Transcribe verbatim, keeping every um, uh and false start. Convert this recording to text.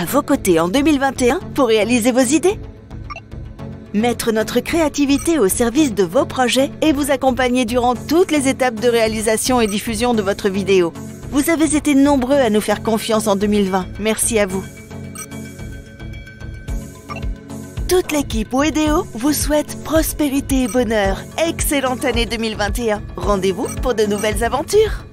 à vos côtés en deux mille vingt et un pour réaliser vos idées. Mettre notre créativité au service de vos projets et vous accompagner durant toutes les étapes de réalisation et diffusion de votre vidéo. Vous avez été nombreux à nous faire confiance en deux mille vingt. Merci à vous. Toute l'équipe Wedéo vous souhaite prospérité et bonheur. Excellente année deux mille vingt et un. Rendez-vous pour de nouvelles aventures.